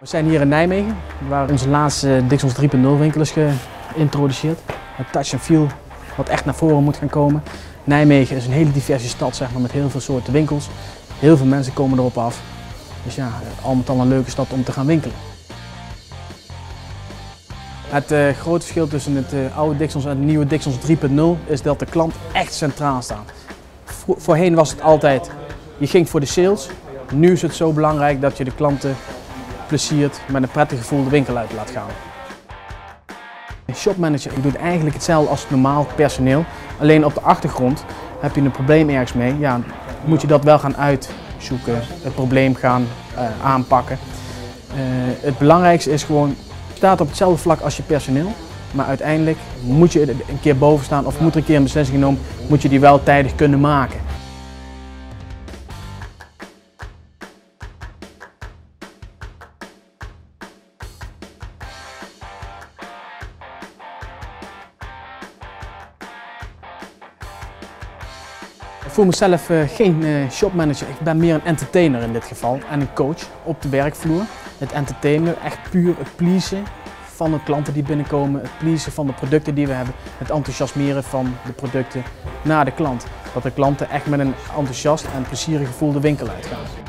We zijn hier in Nijmegen, waar onze laatste Dixons 3.0 winkel is geïntroduceerd. Het touch and feel wat echt naar voren moet gaan komen. Nijmegen is een hele diverse stad, zeg maar, met heel veel soorten winkels. Heel veel mensen komen erop af. Dus ja, al met al een leuke stad om te gaan winkelen. Het grote verschil tussen het oude Dixons en het nieuwe Dixons 3.0 is dat de klant echt centraal staat. Voorheen was het altijd, je ging voor de sales. Nu is het zo belangrijk dat je de klanten pleziert met een prettig gevoel de winkel uit laat gaan. Een shopmanager doet eigenlijk hetzelfde als het normaal personeel. Alleen op de achtergrond heb je een probleem ergens mee. Ja, moet je dat wel gaan uitzoeken, het probleem gaan aanpakken. Het belangrijkste is gewoon, je staat op hetzelfde vlak als je personeel. Maar uiteindelijk moet je er een keer boven staan of moet er een keer een beslissing genomen, moet je die wel tijdig kunnen maken. Ik voel mezelf geen shopmanager, ik ben meer een entertainer in dit geval en een coach op de werkvloer. Het entertainen, echt puur het pleasen van de klanten die binnenkomen, het pleasen van de producten die we hebben, het enthousiasmeren van de producten naar de klant. Dat de klanten echt met een enthousiast en plezierig gevoel de winkel uitgaan.